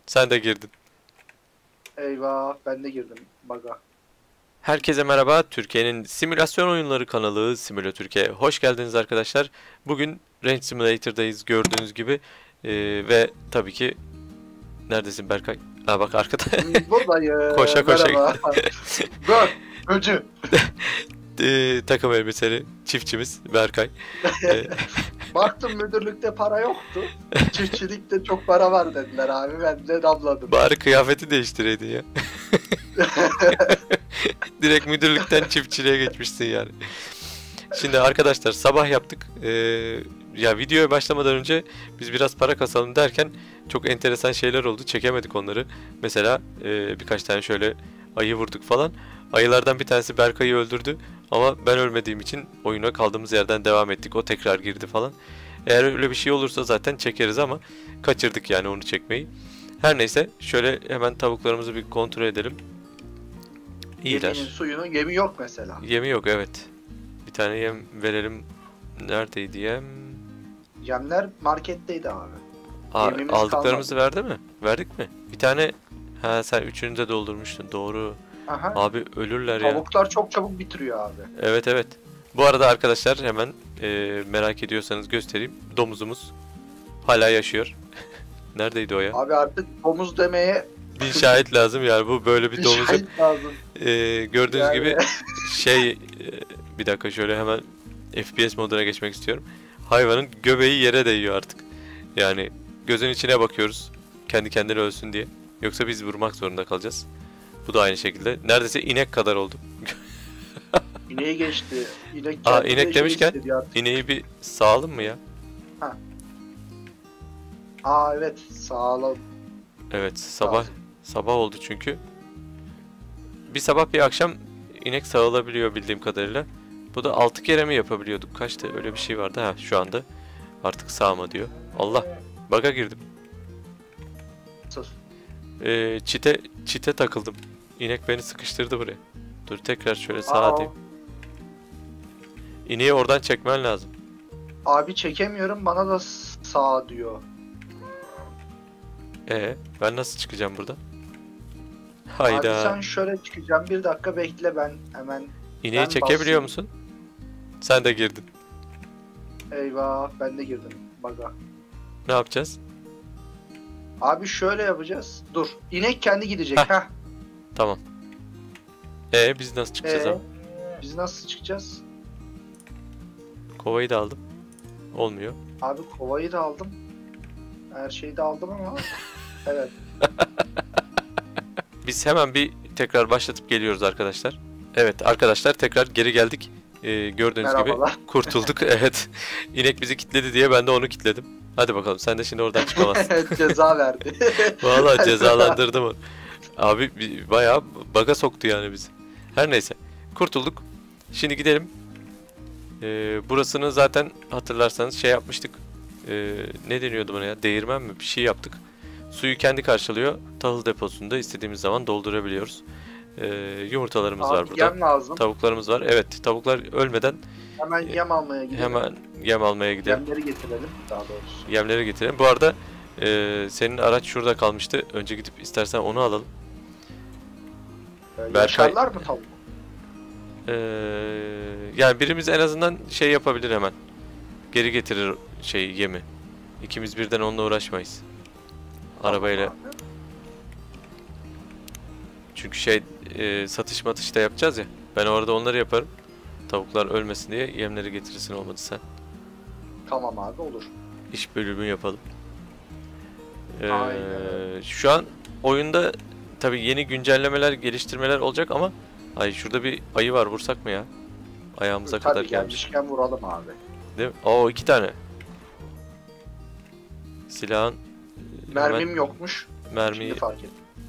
Sen de girdin. Eyvah, ben de girdim baga. Herkese merhaba. Türkiye'nin simülasyon oyunları kanalı Simülatürk'e hoş geldiniz arkadaşlar. Bugün Range Simulator'dayız gördüğünüz gibi. Ve tabii ki neredesin Berkay? Ha bak arkada. Koşa Buradayım. koşa Merhaba. Dur. Öcü. takım elbiseli çiftçimiz Berkay. Ee, Baktım müdürlükte para yoktu. Çiftçilikte çok para var dediler abi. Ben de damladım. Bari kıyafeti değiştireydin ya. Direkt müdürlükten çiftçiliğe geçmişsin yani. Şimdi arkadaşlar sabah yaptık. Ya videoya başlamadan önce biz biraz para kasalım derken çok enteresan şeyler oldu. Çekemedik onları. Mesela birkaç tane şöyle ayı vurduk falan. Ayılardan bir tanesi Berkay'ı öldürdü. Ama ben ölmediğim için oyuna kaldığımız yerden devam ettik. O tekrar girdi falan. Eğer öyle bir şey olursa zaten çekeriz ama kaçırdık yani onu çekmeyi. Her neyse şöyle hemen tavuklarımızı bir kontrol edelim. Geminin İyiler. suyunun yemi yok mesela. Yemi yok, evet. Bir tane yem verelim. Neredeydi yem? Yemler marketteydi abi. Aa, Yemimiz aldıklarımızı kalmadı. verdi mi? Verdik mi? Bir tane. Ha, sen üçünü de doldurmuştun. Doğru. Aha. Abi ölürler ya. Tavuklar çok çabuk bitiriyor abi. Evet, evet. Bu arada arkadaşlar hemen merak ediyorsanız göstereyim. Domuzumuz hala yaşıyor. Neredeydi o ya? Abi artık domuz demeye Bir şahit lazım yani, bu böyle bir bir domuzun. şahit lazım. Gördüğünüz Yani gibi şey, bir dakika şöyle hemen FPS moduna geçmek istiyorum. Hayvanın göbeği yere değiyor artık. Yani gözün içine bakıyoruz. Kendi kendine ölsün diye. Yoksa biz vurmak zorunda kalacağız. Bu da aynı şekilde. Neredeyse inek kadar oldu. ineği geçti. İnek Aa, kendine inek şey demişken istedi artık. ineği bir sağalım mı ya? Ha. Aa evet sağlam Evet, sabah lazım. sabah oldu çünkü. Bir sabah bir akşam inek sağılabiliyor bildiğim kadarıyla. Bu da 6 kere mi yapabiliyorduk? Kaçtı? Öyle bir şey vardı. Ha, şu anda artık sağma diyor. Allah, baga girdim. Sus. Çite takıldım. İnek beni sıkıştırdı buraya. Dur tekrar şöyle sağa Aa, atayım. İneği oradan çekmen lazım. abi çekemiyorum bana da sağ diyor. Ben nasıl çıkacağım buradan? Abi Hayda. sen şöyle çıkacağım bir dakika bekle ben hemen İneği ben çekebiliyor basayım. musun? Sen de girdin. Eyvah ben de girdim baga. Ne yapacağız? Abi şöyle yapacağız. Dur inek kendi gidecek Heh. ha. Tamam. Biz nasıl çıkacağız abi? Biz nasıl çıkacağız? Kovayı da aldım. Olmuyor. Abi kovayı da aldım. Her şeyi de aldım ama evet. Biz hemen bir tekrar başlatıp geliyoruz arkadaşlar. Evet arkadaşlar, tekrar geri geldik. Gördüğünüz gibi Merhabalar. kurtulduk. Evet. İnek bizi kilitledi diye ben de onu kilitledim. Hadi bakalım, sen de şimdi oradan çıkamazsın. Ceza verdi. Vallahi cezalandırdım onu. Abi bayağı baga soktu yani bizi. Her neyse. Kurtulduk. Şimdi gidelim. Burasını zaten hatırlarsanız şey yapmıştık. Ne deniyordu buna ya? Değirmen mi? Bir şey yaptık. Suyu kendi karşılıyor. Tahıl deposunda istediğimiz zaman doldurabiliyoruz. Yumurtalarımız var Abi burada. yem lazım. Tavuklarımız var. Evet, tavuklar ölmeden Hemen yem almaya gidelim. hemen yem almaya gidelim. Yemleri getirelim daha doğrusu. Yemleri getirelim. Bu arada senin araç şurada kalmıştı. Önce gidip istersen onu alalım. Berkay- Yaşarlar mı tavuk? Ee, Yani birimiz en azından şey yapabilir hemen. Geri getirir şey yemi. İkimiz birden onunla uğraşmayız. Arabayla. Tamam abi. Çünkü şey, satış matış da yapacağız ya. Ben orada onları yaparım. Tavuklar ölmesin diye yemleri getirirsin, olmadı sen. Tamam abi olur. İş bölümü yapalım. Aynen. Şu an oyunda tabii yeni güncellemeler, geliştirmeler olacak ama ay şurada bir ayı var, vursak mı ya? Ayağımıza kadar Tabii gelmiş. gelmişken vuralım abi. Değil mi? Oo, 2 tane. Silahın hemen Mermim yokmuş. mermiyi. Şimdi fark ettim.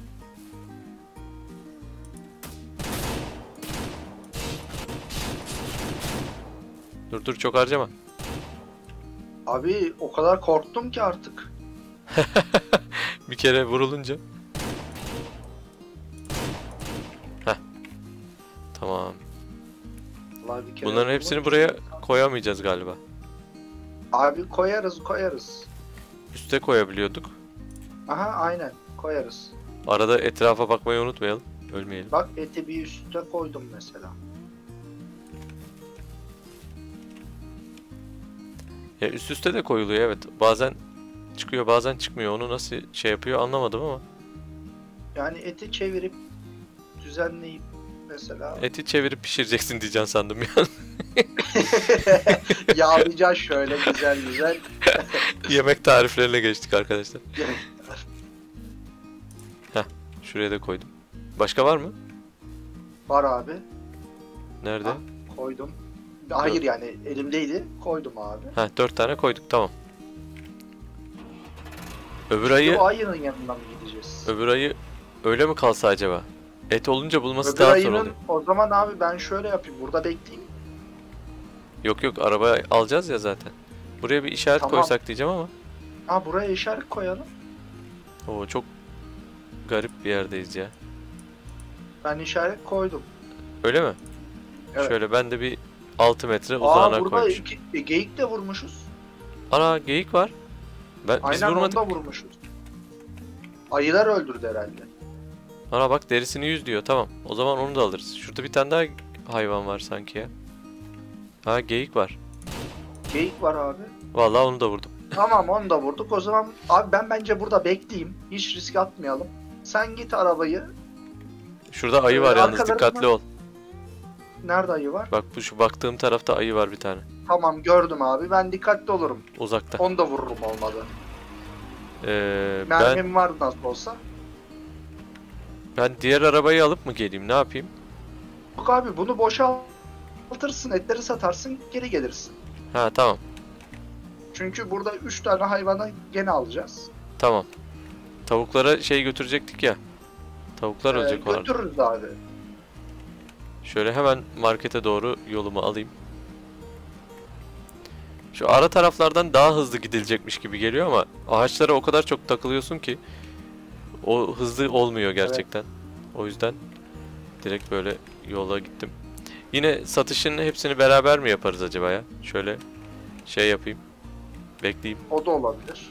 Dur dur, çok harcama. Abi o kadar korktum ki artık. Bir kere vurulunca. Heh. Tamam. Vallahi bir kere Bunların vurdum. hepsini buraya koyamayacağız galiba. Abi koyarız. Üste koyabiliyorduk. Aha aynen koyarız. Arada etrafa bakmayı unutmayalım. Ölmeyelim. Bak eti bir üste koydum mesela. Ya üst üste de koyuluyor evet. Bazen çıkıyor bazen çıkmıyor. Onu nasıl şey yapıyor anlamadım ama. Yani eti çevirip düzenleyip mesela Eti çevirip pişireceksin diyeceksin sandım ya. yağlayacağız şöyle güzel güzel. Yemek tariflerine geçtik arkadaşlar. Şuraya da koydum. Başka var mı? Var abi. Nerede? Ha, koydum. Hayır yani elimdeydi. Koydum abi. Ha 4 tane koyduk tamam. Öbür Şimdi ayı o ayının yanından mı gideceğiz? öbür ayı öyle mi kalsa acaba? Et olunca bulması Öbür daha zor ayının oluyor. o zaman abi ben şöyle yapayım. Burada bekleyeyim. Yok yok araba alacağız ya zaten. Buraya bir işaret Tamam. koysak diyeceğim ama. Ha buraya işaret koyalım. Oo çok garip bir yerdeyiz ya. Ben işaret koydum. Öyle mi? Evet. Şöyle ben de bir 6 metre uzağına Burada koymuşum. geyik de vurmuşuz. Ana geyik var. Biz Aynen vurmadık. onu da vurmuşuz. Ayılar öldürdü herhalde. Ana bak derisini 100 diyor. Tamam. O zaman onu da alırız. Şurada bir tane daha hayvan var sanki ya. Ha geyik var. Geyik var abi. Vallahi onu da vurdum. Tamam onu da vurduk. O zaman abi ben bence burada bekleyeyim. Hiç risk atmayalım. Sen git arabayı. Şurada ayı var yalnız Arkalarına- dikkatli ol. Nerede ayı var? Bak bu şu baktığım tarafta ayı var bir tane. Tamam gördüm abi. Ben dikkatli olurum. Uzakta. Onu da vururum olmadı. Ben Mermim var nasıl olsa. diğer arabayı alıp mı geleyim? Ne yapayım? Yok abi bunu boşaltırsın. Etleri satarsın. Geri gelirsin. Ha tamam. Çünkü burada 3 tane hayvanı gene alacağız. Tamam. Tavuklara şey götürecektik ya. Tavuklar ölecek orada. Götürürüz abi. Şöyle hemen markete doğru yolumu alayım. Şu ara taraflardan daha hızlı gidilecekmiş gibi geliyor ama ağaçlara o kadar çok takılıyorsun ki o hızlı olmuyor gerçekten. O yüzden direkt böyle yola gittim. Yine satışın hepsini beraber mi yaparız acaba ya? Şöyle şey yapayım. Bekleyeyim. O da olabilir.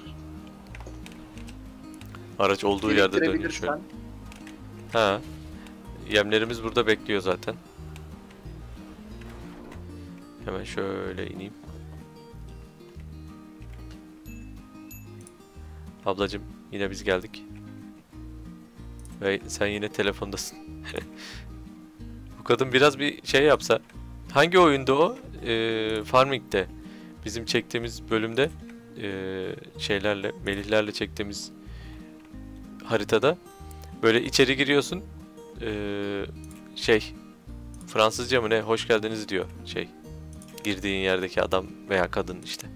Araç olduğu yerde dönüyor şöyle. Biriktirebilirsen. Ha. Yemlerimiz burada bekliyor zaten. Hemen şöyle ineyim. Ablacım yine biz geldik. Ve sen yine telefondasın. Bu kadın biraz bir şey yapsa. Hangi oyunda o? Farming'de. Bizim çektiğimiz bölümde şeylerle, Melihlerle çektiğimiz haritada böyle içeri giriyorsun. Şey Fransızca mı ne? Hoş geldiniz diyor şey. Girdiğin yerdeki adam veya kadın işte.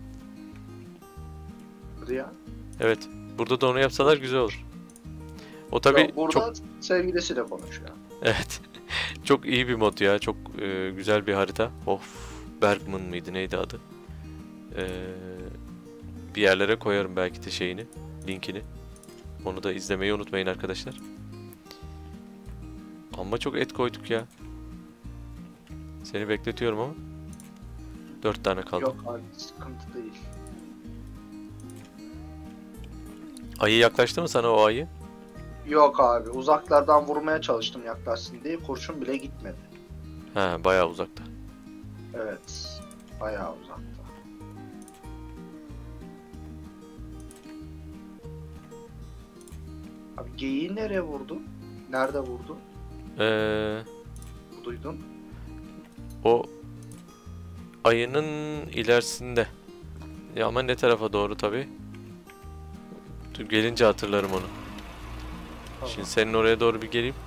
Ya. Evet. Burada da onu yapsalar güzel olur. O tabi Yok, burada çok sevgilisiyle konuşuyor. evet. Çok iyi bir mod ya. Çok güzel bir harita. Of. Bergman mıydı? Neydi adı? Bir yerlere koyarım belki de şeyini, linkini. Onu da izlemeyi unutmayın arkadaşlar. Ama çok et koyduk ya. Seni bekletiyorum ama. 4 tane kaldı. Yok abi sıkıntı değil. Ayı yaklaştı mı sana o ayı? Yok abi uzaklardan vurmaya çalıştım yaklaşsın diye kurşun bile gitmedi. He bayağı uzakta. Evet bayağı uzakta. Abi geyiği nereye vurdu? Nerede vurdu? Ee, Duydun? o ayının ilerisinde. Ya ama ne tarafa doğru tabi? Dur gelince hatırlarım onu. Tamam. Şimdi senin oraya doğru bir geleyim.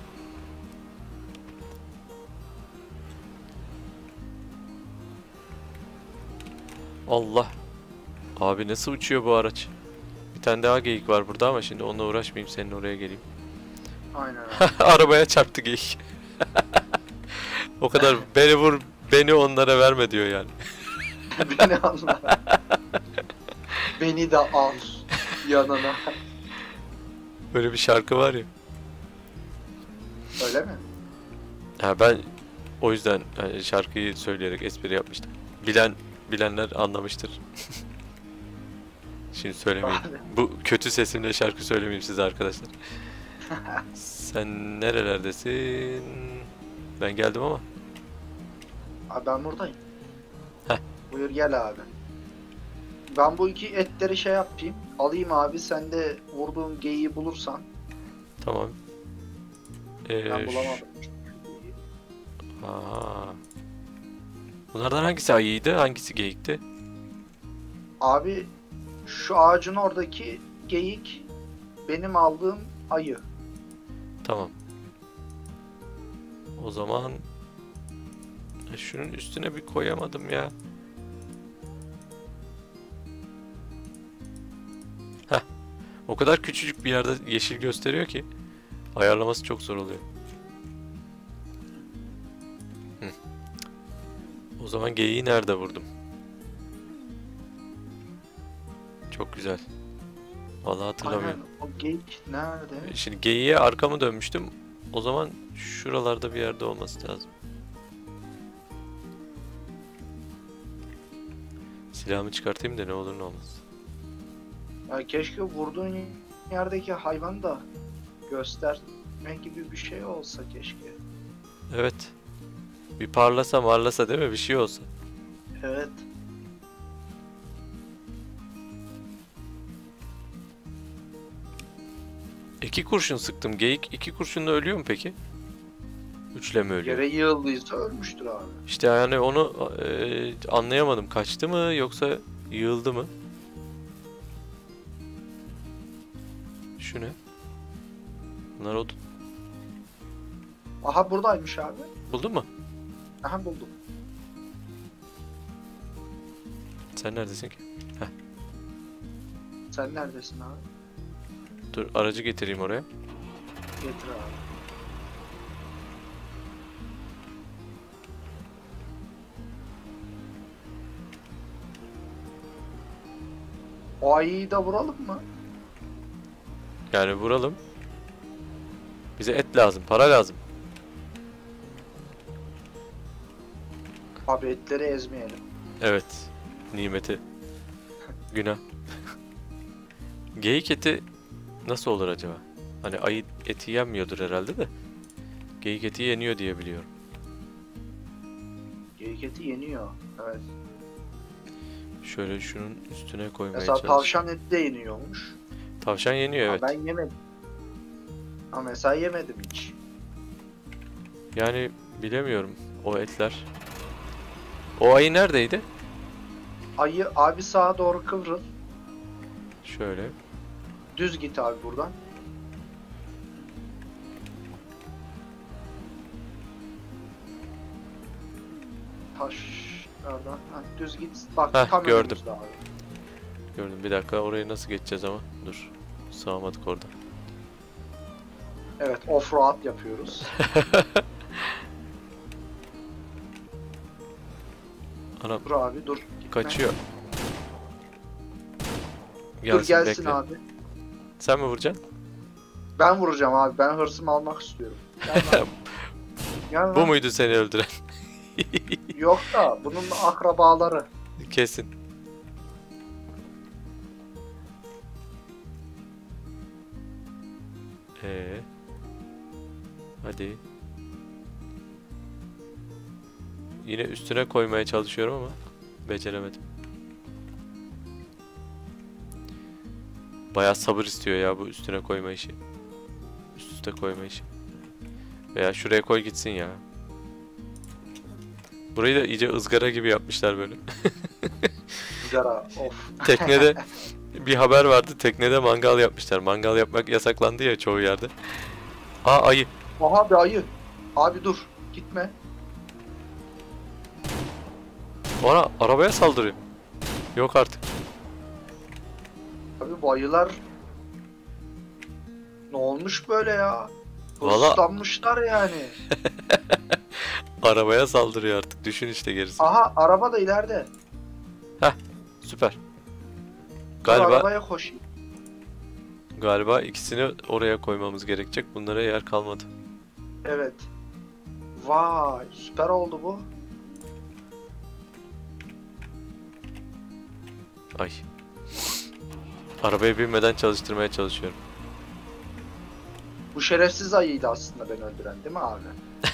Allah. Abi nasıl uçuyor bu araç? Bir tane daha geyik var burada ama şimdi onunla uğraşmayayım. Senin oraya geleyim. Aynen abi. Arabaya çarptı geyik. O kadar beni vur, beni onlara verme diyor yani. Beni anla. Beni de al yanına. Böyle bir şarkı var ya. Öyle mi? Ha ben o yüzden hani şarkıyı söyleyerek espri yapmıştım. Bilenler anlamıştır. Şimdi söylemeyeyim. Abi. Bu kötü sesimle şarkı söylemeyeyim size arkadaşlar. Sen nerelerdesin? Ben geldim ama. Abi ben buradayım. Heh. Buyur gel abi. Ben bu iki etleri şey yapayım. Alayım abi, sen de vurduğum geyiği bulursan. Tamam. Ben bulamadım. Aha. Bunlardan hangisi ayıydı? Hangisi geyikti? Abi şu ağacın oradaki geyik benim aldığım ayı. Tamam. O zaman şunun üstüne bir koyamadım ya. Heh. O kadar küçücük bir yerde yeşil gösteriyor ki ayarlaması çok zor oluyor. Hı. O zaman geyiği nerede vurdum? Çok güzel. Vallahi hatırlamıyorum. Aynen, o geyik nerede? Şimdi geyiğe arkamı dönmüştüm. O zaman şuralarda bir yerde olması lazım. Silahımı çıkartayım da ne olur ne olmaz. Ya keşke vurduğun yerdeki hayvan da göstermek gibi bir şey olsa keşke. Evet. Bir parlasa marlasa değil mi? Bir şey olsa. Evet. İki kurşun sıktım. Geyik iki kurşunla ölüyor mu peki? Üçle mi ölüyor? Yere yığıldıysa ölmüştür abi. İşte yani onu anlayamadım. Kaçtı mı yoksa yığıldı mı? Şu ne? Bunlar odun. Aha buradaymış abi. Buldun mu? Aha buldum. Sen neredesin ki? Sen neredesin abi? Dur aracı getireyim oraya. Getir abi. O ayıyı da vuralım mı? Yani vuralım. Bize et lazım, para lazım. Abi etleri ezmeyelim. Evet. Nimeti. Günah. Geyik eti nasıl olur acaba? Hani ayı eti yenmiyordur herhalde de. Geyik eti yeniyor diye biliyorum. Geyik eti yeniyor. Evet. Şöyle şunun üstüne koymaya Mesela çalış. tavşan eti de yeniyormuş. Tavşan yeniyor Ha, evet. ben yemedim. Ha mesela yemedim hiç. Yani bilemiyorum o etler. O ayı neredeydi? Ayı abi sağa doğru kıvrıl. Şöyle. Düz git abi buradan. Taşlardan. Ha, düz git. Bak Heh, tam gördüm. önümüzde abi. Gördüm bir dakika orayı nasıl geçeceğiz ama. Dur. Sığamadık orada. Evet, off-road yapıyoruz. Anam Dur abi dur. Gitme. kaçıyor. Dur gelsin bekle. abi. Sen mi vuracaksın? Ben vuracağım abi. Ben hırsımı almak istiyorum. Gel lan. Gel lan. Bu muydu seni öldüren? Yok da bunun akrabaları. Kesin. Hadi. Yine üstüne koymaya çalışıyorum ama beceremedim. Bayağı sabır istiyor ya bu üstüne koyma işi. Üst üste koyma işi. Veya şuraya koy gitsin ya. Burayı da iyice ızgara gibi yapmışlar böyle. Sigara. Of. Teknede bir haber vardı. Teknede mangal yapmışlar. Mangal yapmak yasaklandı ya çoğu yerde. Aa ayı. Aha bir ayı. Abi dur. Gitme. Ona arabaya saldırıyor. Yok artık. Abi bu ayılar ne olmuş böyle ya? Valla- Hırslanmışlar yani. Arabaya saldırıyor artık. Düşün işte gerisi. Aha araba da ileride. Süper. Dur, Galiba arabaya koşayım. galiba ikisini oraya koymamız gerekecek. Bunlara yer kalmadı. Evet. Vay süper oldu bu. Ay. Arabaya binmeden çalıştırmaya çalışıyorum. Bu şerefsiz ayıydı aslında beni öldüren değil mi abi?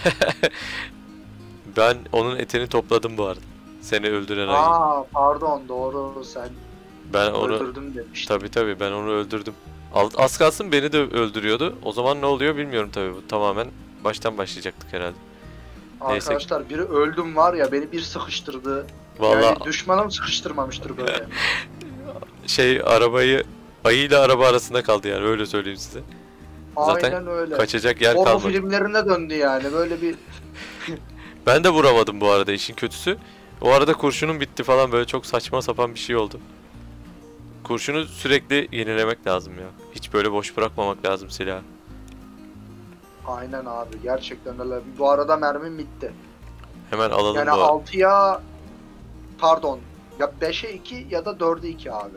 Ben onun etini topladım bu arada. Seni öldüren ayı. Aa pardon doğru sen Ben onu öldürdüm demiştin. tabii ben onu öldürdüm. Az kalsın beni de öldürüyordu. O zaman ne oluyor bilmiyorum tabii. Bu tamamen baştan başlayacaktık herhalde. Neyse. Arkadaşlar biri öldüm var ya beni bir sıkıştırdı. Vallahi Yani düşmanım sıkıştırmamıştır böyle. arabayı ayıyla araba arasında kaldı yani öyle söyleyeyim size. Zaten Aynen öyle. kaçacak yer Korku kalmadı. filmlerine döndü yani böyle bir Ben de vuramadım bu arada işin kötüsü. O arada kurşunum bitti falan böyle çok saçma sapan bir şey oldu. Kurşunu sürekli yenilemek lazım ya. Hiç böyle boş bırakmamak lazım silahı. aynen abi gerçekten öyle. Bu arada mermim bitti. Hemen alalım Yani bu arada. 6'ya pardon ya 5'e 2 ya da 4'e 2 abi.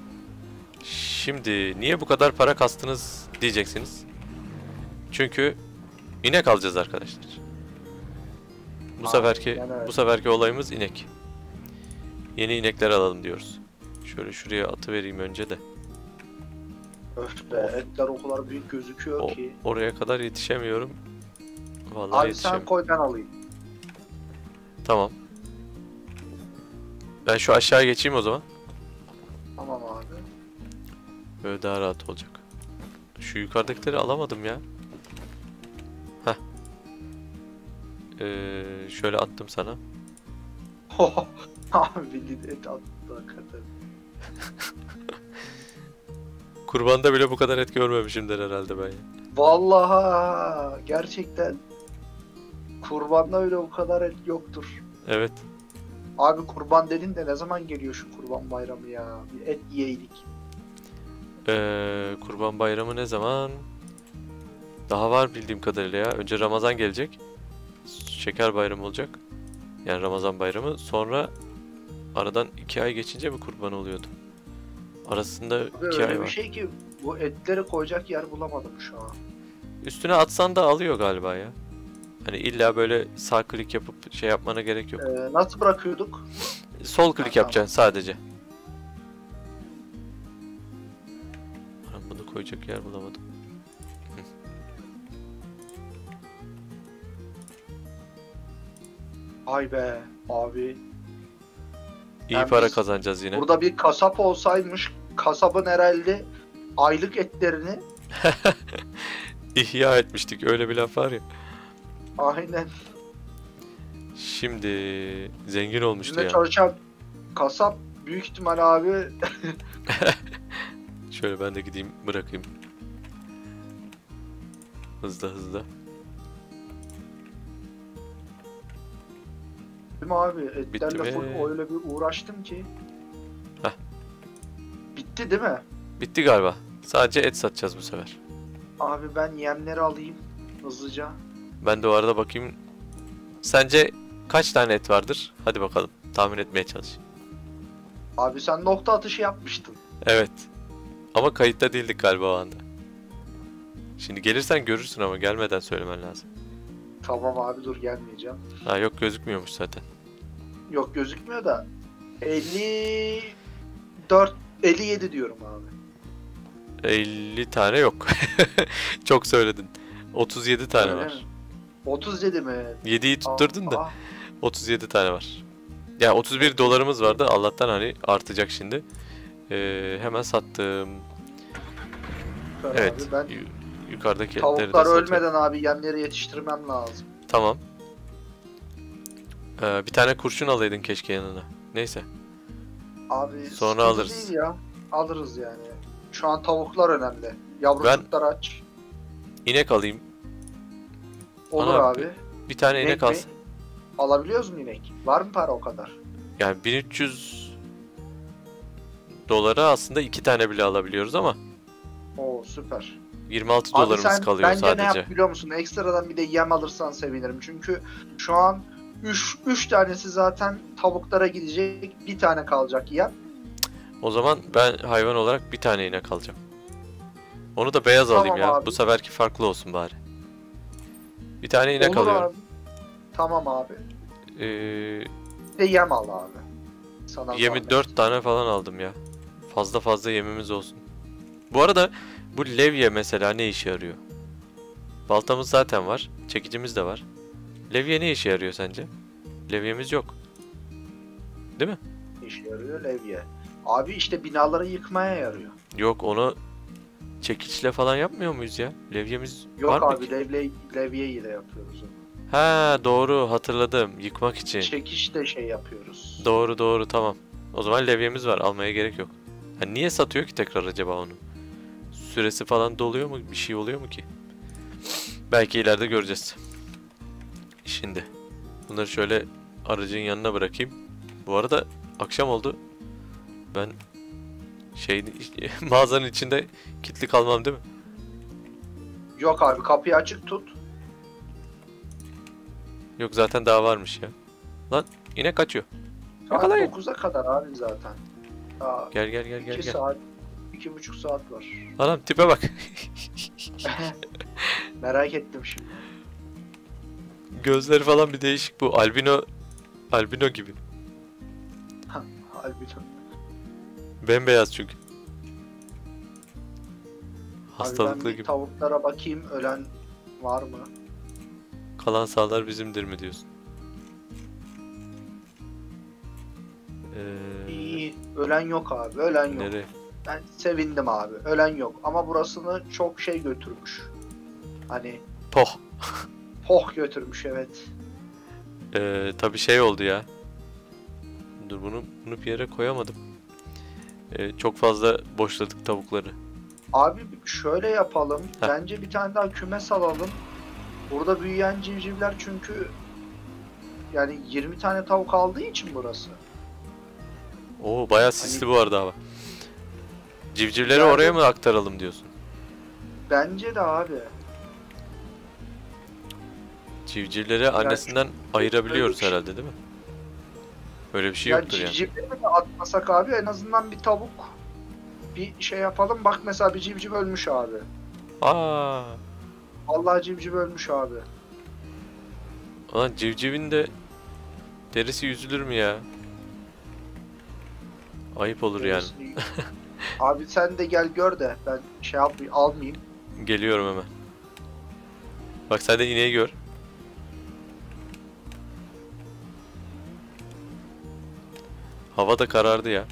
Şimdi niye bu kadar para kastınız diyeceksiniz. Çünkü inek alacağız arkadaşlar. Aynen öyle. Bu seferki olayımız inek. Yeni inekler alalım diyoruz. Şöyle şuraya atıvereyim önce de. Öf be etler o kadar büyük gözüküyor ki. Oraya kadar yetişemiyorum. Vallahi Abi yetişemiyorum. sen koy ben alayım. Tamam. Ben şu aşağı geçeyim o zaman. Tamam abi. Böyle daha rahat olacak. Şu yukarıdakileri alamadım ya. Heh. Şöyle attım sana. Abi bildiğin et attı hakikaten. Kurbanda bile bu kadar et görmemişimdir herhalde ben ya. Vallahi gerçekten kurbanda öyle o kadar et yoktur. Evet. Abi kurban dedin de ne zaman geliyor şu kurban bayramı ya? Bir et yiyeydik. Kurban bayramı ne zaman? Daha var bildiğim kadarıyla ya. Önce Ramazan gelecek. Şeker bayramı olacak. Yani Ramazan bayramı. Sonra aradan 2 ay geçince mi kurban oluyordu? Arasında Abi 2 ay öyle bir var. şey ki bu etleri koyacak yer bulamadım şu an. Üstüne atsan da alıyor galiba ya. Hani illa böyle sağ klik yapıp şey yapmana gerek yok. Nasıl bırakıyorduk? Sol klik Ha, yapacaksın sadece. Anam, bunu koyacak yer bulamadım. Ay be abi. İyi Yani para biz kazanacağız yine. burada bir kasap olsaymış kasabın herhalde aylık etlerini İhya etmiştik öyle bir laf var ya. aynen Şimdi zengin olmuştu bizimle ya. çalışan kasap büyük ihtimal abi Şöyle ben de gideyim bırakayım. Hızlı. değil mi abi? Bitti Etlerle mi? full öyle bir uğraştım ki. Heh. Bitti değil mi? Bitti galiba. Sadece et satacağız bu sefer. Abi ben yemleri alayım hızlıca. Ben de o arada bakayım. Sence kaç tane et vardır? Hadi bakalım. Tahmin etmeye çalış. Abi sen nokta atışı yapmıştın. Evet. Ama kayıtta değildik galiba o anda. Şimdi gelirsen görürsün ama gelmeden söylemen lazım. Tamam abi dur gelmeyeceğim. Ha yok gözükmüyormuş zaten. Yok gözükmüyor da 54 57 diyorum abi. 50 tane yok. Çok söyledin. 37 tane Öyle var. mi? 37 mi? 7'yi tutturdun da Ah, 37 tane var. Ya 31 dolarımız vardı. Allah'tan hani artacak şimdi. Hemen sattım. süper Evet. abi. Ben Yukarıdaki etleri de tavuklar satıyorum. ölmeden abi yemleri yetiştirmem lazım. Tamam. Bir tane kurşun alaydın keşke yanına. Neyse. Abi Sonra sıkıntı alırız. değil ya. Alırız yani. Şu an tavuklar önemli. Yavrucuklar aç. İnek alayım. Olur Ana, abi. Bir tane inek mi? alsın. Alabiliyoruz mu inek? Var mı para o kadar? Yani 1300 dolara aslında 2 tane bile alabiliyoruz ama Oo süper. 26 Abi dolarımız sen kalıyor bence ne sadece. yap biliyor musun? Ekstradan bir de yem alırsan sevinirim. Çünkü şu an 3 tanesi zaten tavuklara gidecek. Bir tane kalacak yem. O zaman ben hayvan olarak bir tane inek alacağım. Onu da beyaz Tamam alayım ya. abi. Bu seferki farklı olsun bari. Bir tane inek Olur alıyorum. abi. Tamam abi. Ee, Bir de yem al abi. Sana yemi zahmet. 4 tane falan aldım ya. Fazla fazla yemimiz olsun. Bu arada bu levye mesela ne işe yarıyor? Baltamız zaten var. Çekicimiz de var. Levye ne işe yarıyor sence? Levyemiz yok. Değil mi? İşe yarıyor levye. Abi işte binaları yıkmaya yarıyor. Yok, onu çekiçle falan yapmıyor muyuz ya? Levyemiz Yok var mı abi ki? levye ile yapıyoruz onu. Ha, doğru, hatırladım. Yıkmak için. Çekiş de şey yapıyoruz. Doğru doğru, tamam. O zaman levyemiz var. Almaya gerek yok. Ha, niye satıyor ki tekrar acaba onu? Süresi falan doluyor mu? Bir şey oluyor mu ki? Belki ileride göreceğiz. Şimdi bunları şöyle aracın yanına bırakayım. Bu arada akşam oldu. Ben mağazanın içinde kilitli kalmam değil mi? Yok abi kapıyı açık tut. Yok, zaten daha varmış ya. Lan yine kaçıyor. Saat Yakalayın. 9'a kadar abi zaten. Daha Gel gel gel 2 gel gel. saat, 2,5 saat var. Anam tipe bak. Merak ettim şimdi. Gözleri falan bir değişik bu. Albino gibi. Halbuki. Bembeyaz çünkü. Abi Hastalıklı ben bir gibi. tavuklara bakayım ölen var mı? Kalan sağlar bizimdir mi diyorsun? İyi. Ölen yok abi. Ölen yok. Nereye? Ben sevindim abi. Ölen yok. Ama burasını çok şey götürmüş. Hani Poh. poh götürmüş evet. Tabii şey oldu ya. Dur, bunu bir yere koyamadım. Çok fazla boşladık tavukları. Abi şöyle yapalım. Heh. Bence bir tane daha kümes alalım. Burada büyüyen civcivler çünkü yani 20 tane tavuk aldığı için burası. Oo, bayağı sisli bu arada hava. Civcivleri Yani- oraya mı aktaralım diyorsun? Bence de abi. Civcivleri annesinden ayırabiliyoruz öyle bir şey- herhalde, değil mi? Öyle bir şey Yani yoktur yani. civcivleri de atmasak abi en azından bir tavuk bir şey yapalım. Bak mesela bir civciv ölmüş abi. Aa, Vallahi civciv ölmüş abi. ulan civcivin de derisi yüzülür mü ya? Ayıp olur yani. Abi sen de gel gör de ben şey yapmayayım almayayım. Geliyorum hemen. Bak sen de ineği gör. Hava da karardı ya.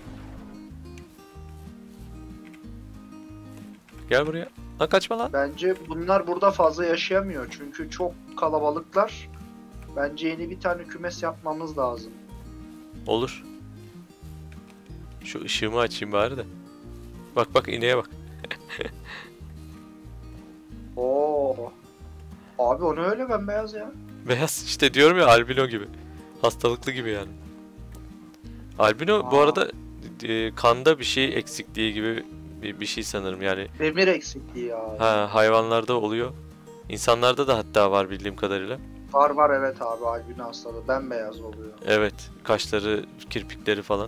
Gel buraya. Lan kaçma lan. Bence bunlar burada fazla yaşayamıyor çünkü çok kalabalıklar. Bence yeni bir tane kümes yapmamız lazım. Olur. Şu ışığımı açayım bari de. Bak bak, ineğe bak. Oo. Abi o ne öyle bembeyaz ya? Beyaz işte, diyorum ya, albino gibi. Hastalıklı gibi yani. Albino bu Aa. arada kanda bir şey eksikliği gibi bir şey sanırım yani. Demir eksikliği abi. Ha, hayvanlarda oluyor. İnsanlarda da hatta var bildiğim kadarıyla. Var var evet abi albino hastalığı bembeyaz oluyor. Evet, kaşları, kirpikleri falan.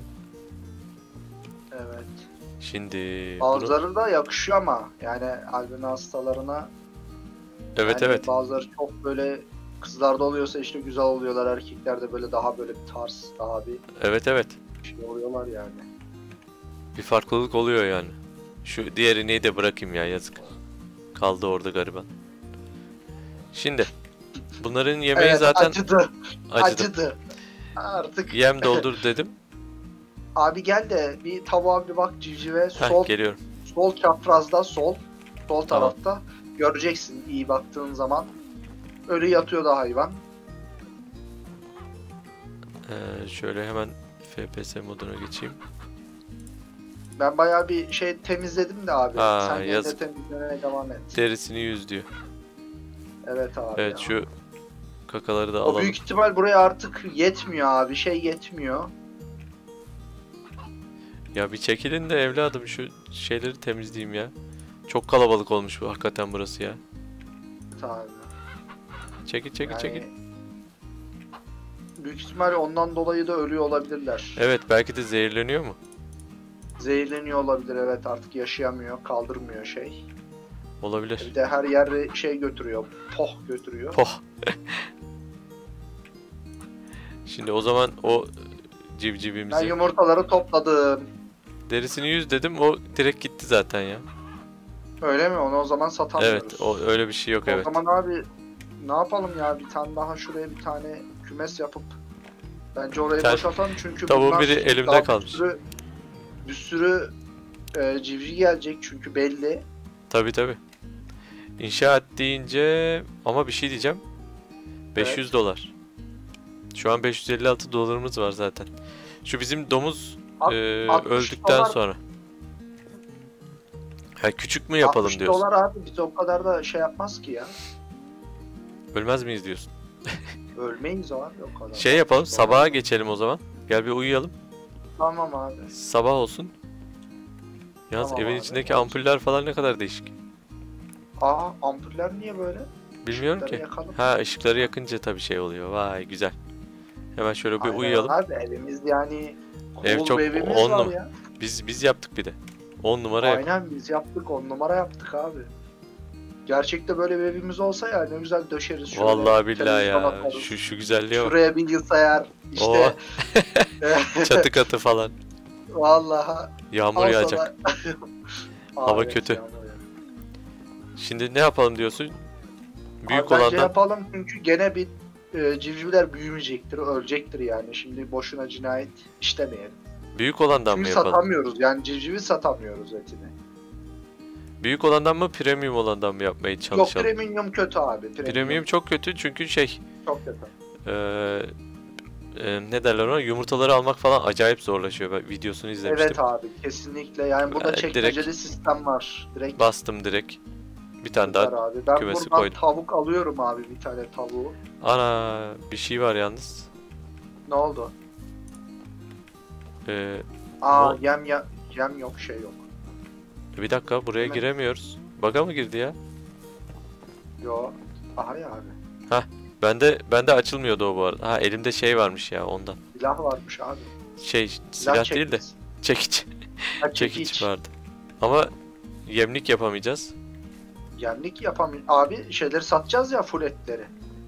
Evet. Şimdi bunu... Bazıları da yakışıyor ama yani albino hastalarına Evet yani evet. bazıları çok böyle kızlarda oluyorsa işte güzel oluyorlar erkeklerde böyle daha böyle bir tarz daha bir Evet evet. şey oluyorlar yani. Bir farklılık oluyor yani. Şu diğer ineği de bırakayım ya, yazık. Kaldı orada gariban. Şimdi bunların yemeği Evet, zaten acıdı. acıdı. Acıdı. Artık Yem doldur dedim. abi gel de bir tavuğa bir bak civcive Heh, geliyorum. sol çaprazda sol Tamam. tarafta göreceksin iyi baktığın zaman ölü yatıyor da hayvan. Şöyle hemen FPS moduna geçeyim. Ben bayağı bir şey temizledim de abi. Aa, Sen yine de yazık. temizlemeye devam et. Derisini yüz diyor. Evet abi. Evet, ya. şu kakaları da O alalım. büyük ihtimal buraya artık yetmiyor abi. Şey yetmiyor. Ya bir çekilin de evladım, şu şeyleri temizleyeyim ya. Çok kalabalık olmuş bu hakikaten burası ya. Evet abi. Çekil çekil Yani çekil. büyük ihtimal ondan dolayı da ölüyor olabilirler. Evet, belki de zehirleniyor mu? Zehirleniyor olabilir evet artık yaşayamıyor, kaldırmıyor şey. Olabilir. Bir de her yer şey götürüyor, poh götürüyor. Poh. Şimdi o zaman o Ben civcivimizi yumurtaları topladım. Derisini 100 dedim, o direkt gitti zaten ya. Öyle mi? Onu o zaman satamıyoruz. Evet, o öyle bir şey yok, O evet. zaman abi ne yapalım ya, bir tane daha şuraya bir tane kümes yapıp bence orayı Sen- boşaltalım çünkü Tavuğun bundan biri sonra elimde daha kalmış. bir sürü civciv gelecek çünkü belli. Tabii tabii. İnşaat deyince ama bir şey diyeceğim. 500 Evet. dolar. Şu an 556 dolarımız var zaten. Şu bizim domuz Alt- 60 öldükten dolar, sonra. Ha, küçük mü yapalım 60 diyorsun? dolar abi bize o kadar da şey yapmaz ki ya. Ölmez miyiz diyorsun? Ölmeyiz abi o kadar. Şey yapalım, 60 dolar. sabaha geçelim o zaman. Gel bir uyuyalım. Tamam abi. Sabah olsun. Yalnız Tamam evin abi. içindeki ampuller falan ne kadar değişik. Aa, ampuller niye böyle? Bilmiyorum Işıkları ki. yakalım. Ha, ışıkları yakınca tabii şey oluyor. Vay güzel. Hemen şöyle bir Aynen uyuyalım. abi, evimiz yani Ev cool çok bir evimiz 10 var numara. ya. Biz yaptık bir de. 10 numara ev. Aynen biz yaptık, 10 numara yaptık abi. Gerçekte böyle bir evimiz olsa ya ne güzel döşeriz şöyle. Vallahi billahi televizyon ya. atarız. Şu güzelliğe bak. Şuraya bilgisayar işte. Çatı katı falan. Vallahi Yağmur al yağacak. sana. Hava Abi, kötü. yağmur yağıyor. Şimdi ne yapalım diyorsun? Büyük Abi bence olandan. yapalım çünkü gene bir civcivler büyümeyecektir, ölecektir yani. Şimdi boşuna cinayet işlemeyelim. Büyük olandan mı Çünkü yapalım? satamıyoruz yani, civcivi satamıyoruz etini. Büyük olandan mı, premium olandan mı yapmaya Yok, çalışalım? premium kötü abi. Premium çok kötü çünkü şey, çok kötü. eee, ne derler ona, yumurtaları almak falan acayip zorlaşıyor. Ben videosunu izlemiştim. Evet abi, kesinlikle. Yani burada Ben çekmeceli direkt sistem var. Direkt bastım direkt. Bir tane süper daha abi. Ben kümesi buradan koydum. tavuk alıyorum abi, bir tane tavuğu. Ana, bir şey var yalnız. Ne oldu? Eee, Aa, No- yem yok, şey yok. bir dakika, buraya Hemen. giremiyoruz. Bug'a mı girdi ya? Yo. Aha ya abi. Bende açılmıyordu o bu arada. Ha, elimde şey varmış ya ondan. Silah varmış abi. Şey, silah değil de çekmiş. çekiç. Ha, Çekiç vardı. Ama yemlik yapamayacağız. Yemlik yapamıyor. Abi şeyleri satacağız ya, full etleri.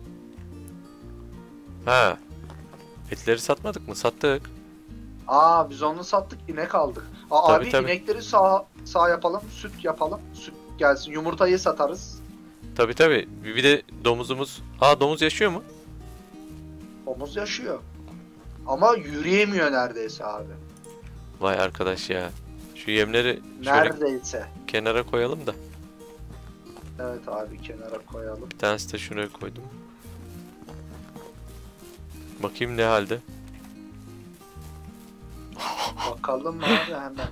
Ha, etleri satmadık mı? Sattık. Aa, biz onu sattık, inek aldık. Aa, Tabii, abi tabii. inekleri sağ yapalım, süt yapalım. Süt gelsin, yumurtayı satarız. Tabii tabii. Bir de domuzumuz. Aa, domuz yaşıyor mu? Omuz yaşıyor. Ama yürüyemiyor neredeyse abi. Vay arkadaş ya. Şu yemleri şöyle Neredeyse. kenara koyalım da. Evet abi, kenara koyalım. Bir tanesi de şuraya koydum. Bakayım ne halde. Bakalım abi hemen.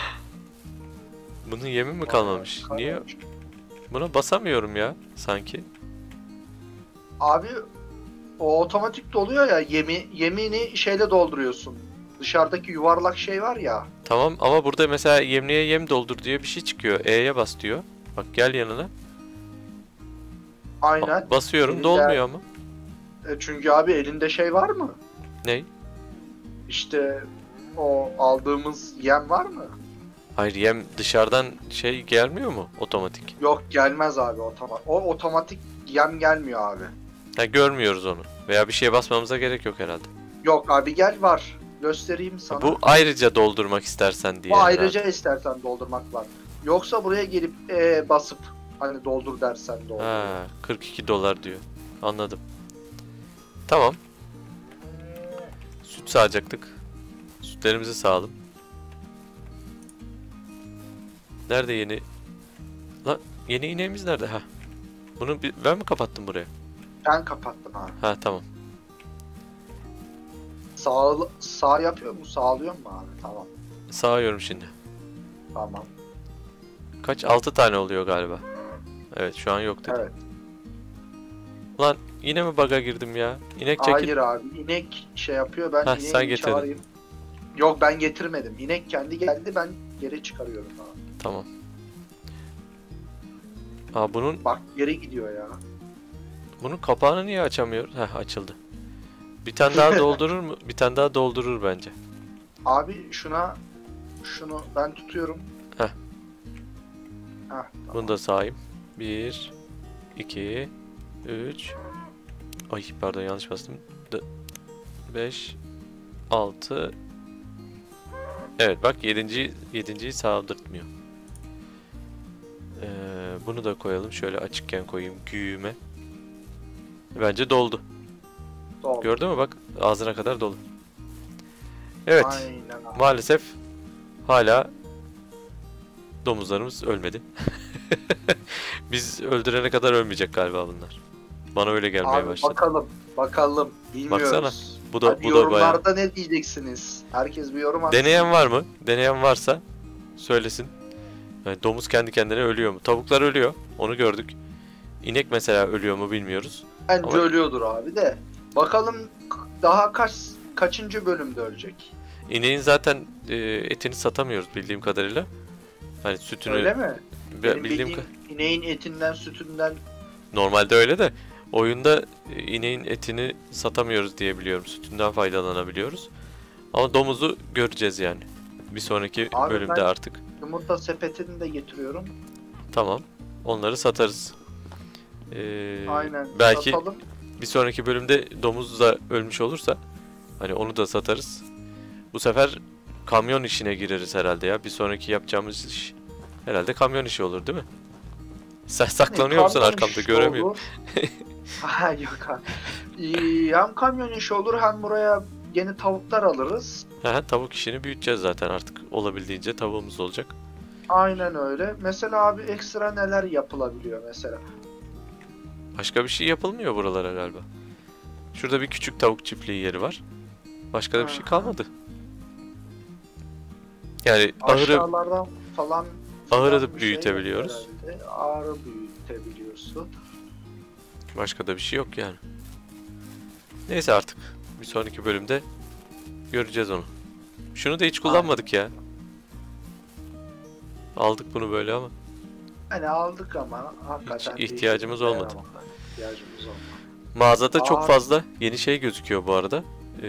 Bunun yemi mi kalmamış? Niye? Kalmamış. Buna basamıyorum ya sanki. Abi o otomatik doluyor ya, yemini şeyle dolduruyorsun. Dışarıdaki yuvarlak şey var ya. Tamam ama burada mesela yemliğe yem doldur diye bir şey çıkıyor. E'ye bas diyor. Bak gel yanına. Aynen. Basıyorum, Elinde- dolmuyor ama. Çünkü abi elinde şey var mı? Ney? İşte o aldığımız yem var mı? Hayır, yem dışarıdan şey gelmiyor mu otomatik? Yok, gelmez abi otomatik. O otomatik yem gelmiyor abi. Ha, görmüyoruz onu. Veya bir şeye basmamıza gerek yok herhalde. Yok abi, gel var. Göstereyim sana. Bu ayrıca doldurmak istersen diye. Bu herhalde. ayrıca istersen doldurmak var. Yoksa buraya gelip basıp hani doldur dersen doldur. Ha, 42 dolar diyor. Anladım. Tamam. Süt sağacaktık. Sütlerimizi sağalım. Nerede yeni? Lan, yeni ineğimiz nerede? Ha. Bunu ben mi kapattım buraya? Ben kapattım abi. Ha, tamam. Sağ yapıyor mu? Sağlıyor mu abi? Tamam. Sağıyorum şimdi. Tamam. Kaç? 6 tane oluyor galiba. Evet, şu an yok dedi. Evet. Lan, yine mi bug'a girdim ya? İnek çekil. Hayır abi. İnek şey yapıyor. Ben Heh, sen ineği getirdin. çağırayım. Yok, ben getirmedim. İnek kendi geldi. Ben geri çıkarıyorum abi. Tamam. Aa, Bak, geri gidiyor ya. bunun kapağını niye açamıyoruz? Heh, açıldı. Bir tane daha doldurur mu? Bir tane daha doldurur bence. Abi şunu ben tutuyorum. Heh. Heh, tamam. Bunu da sağayım. 1 2 3 Ay pardon, yanlış bastım. 5 6 Evet bak yedinciyi saldırtmıyor. Bunu da koyalım. Şöyle açıkken koyayım güğüme. Bence doldu. Doğru. Gördün mü bak ağzına kadar dolu. Evet. Aynen abi. Maalesef hala domuzlarımız ölmedi. Biz öldürene kadar ölmeyecek galiba bunlar. Bana öyle gelmeye Abi başladı. bakalım. Bilmiyoruz. Baksana. Bu da Hadi bu da bayağı. yorumlarda ne diyeceksiniz? Herkes bir yorum atsın. Deneyen var mı? Deneyen varsa söylesin. Yani domuz kendi kendine ölüyor mu? Tavuklar ölüyor. Onu gördük. İnek mesela ölüyor mu bilmiyoruz. Bence Ama- ölüyordur abi de. Bakalım daha kaçıncı bölümde ölecek? İneğin zaten etini satamıyoruz bildiğim kadarıyla. Hani sütünü Öyle mi? Benim bildiğim bildiğim ineğin etinden, sütünden normalde öyle de oyunda ineğin etini satamıyoruz diye biliyorum. Sütünden faydalanabiliyoruz. Ama domuzu göreceğiz yani. Bir sonraki Abi bölümde ben- artık. yumurta sepetini de getiriyorum. Tamam. Onları satarız. Aynen. Belki Satalım. bir sonraki bölümde domuz da ölmüş olursa hani onu da satarız. Bu sefer kamyon işine gireriz herhalde ya. Bir sonraki yapacağımız iş herhalde kamyon işi olur değil mi? Sen saklanıyor musun Kamyon arkamda işi göremiyorum. olur. Ha, yok abi. Hem kamyon işi olur hem buraya yeni tavuklar alırız. Tavuk işini büyüteceğiz zaten artık olabildiğince tavuğumuz olacak. Aynen öyle. Mesela abi ekstra neler yapılabiliyor mesela? Başka bir şey yapılmıyor buralara galiba. Şurada bir küçük tavuk çiftliği yeri var. Başka da bir şey Aha. kalmadı. Yani ahırı Aşağılardan falan ahırı da bir şey büyütebiliyoruz. yok herhalde. Ağrı büyütebiliyorsun. Başka da bir şey yok yani. Neyse artık bir sonraki bölümde göreceğiz onu. Şunu da hiç kullanmadık ya. Aldık bunu böyle ama Hani aldık ama hakikaten Hiç ihtiyacımız değil. olmadı. İhtiyacımız olmadı. mağazada çok Aa. fazla yeni şey gözüküyor bu arada.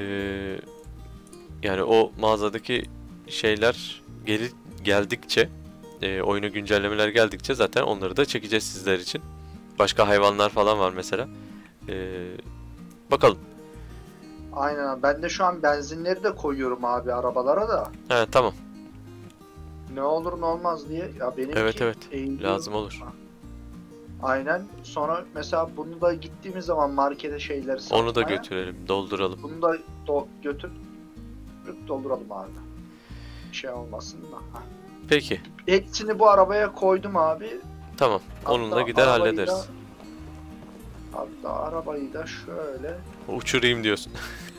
Yani o mağazadaki şeyler geldikçe oyuna güncellemeler geldikçe zaten onları da çekeceğiz sizler için. Başka hayvanlar falan var mesela. Bakalım. Aynen. Ben de şu an benzinleri de koyuyorum abi arabalara da. Tamam. Ne olur ne olmaz diye. Ya benimki Evet. eğiliyor. Lazım olur. Aynen. Sonra mesela bunu da gittiğimiz zaman markete şeyleri Onu da satmaya, götürelim, dolduralım. Bunu da götürüp dolduralım abi. Bir şey olmasın da. Ha. Peki. Hepsini bu arabaya koydum abi. Tamam. Onunla Hatta gider arabayı hallederiz. Hatta arabayı da şöyle. Uçurayım diyorsun.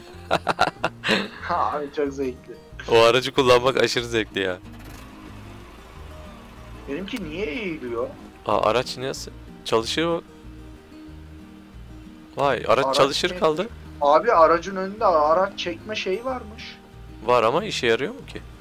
Abi çok zevkli. O aracı kullanmak aşırı zevkli ya. Benimki niye eğiliyor? Araç nasıl? Çalışıyor. Vay, araç Araç çalışır ne? kaldı. Abi aracın önünde araç çekme şeyi varmış. Var ama işe yarıyor mu ki?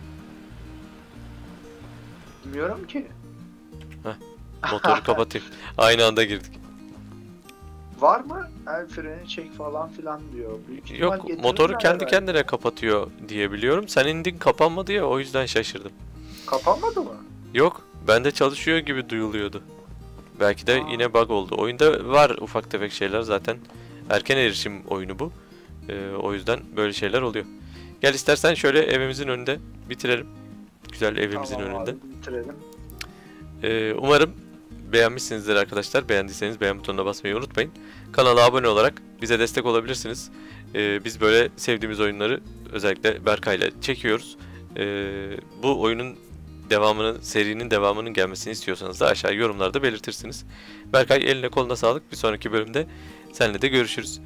Bilmiyorum ki. Motoru kapatayım. Aynı anda girdik. Var mı? El freni çek falan filan diyor. Büyük ihtimal Yok, getirirler motoru kendi herhalde. kendine kapatıyor diye biliyorum. Sen indin kapanmadı ya, o yüzden şaşırdım. Kapanmadı mı? Yok, bende çalışıyor gibi duyuluyordu. Belki de yine bug oldu. Oyunda var ufak tefek şeyler zaten. Erken erişim oyunu bu. O yüzden böyle şeyler oluyor. Gel istersen şöyle evimizin önünde bitirelim. Güzel evimizin Tamam önünde. abi, bitirelim. Umarım beğenmişsinizdir arkadaşlar. Beğendiyseniz beğen butonuna basmayı unutmayın. Kanala abone olarak bize destek olabilirsiniz. Biz böyle sevdiğimiz oyunları özellikle Berkay'la çekiyoruz. Bu oyunun devamının, serinin devamının gelmesini istiyorsanız da aşağı yorumlarda belirtirsiniz. Berkay eline koluna sağlık. Bir sonraki bölümde seninle de görüşürüz.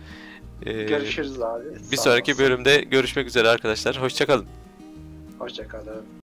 Görüşürüz abi. Bir Sağ sonraki olasın. bölümde görüşmek üzere arkadaşlar. Hoşça kalın. Hoşça kalın.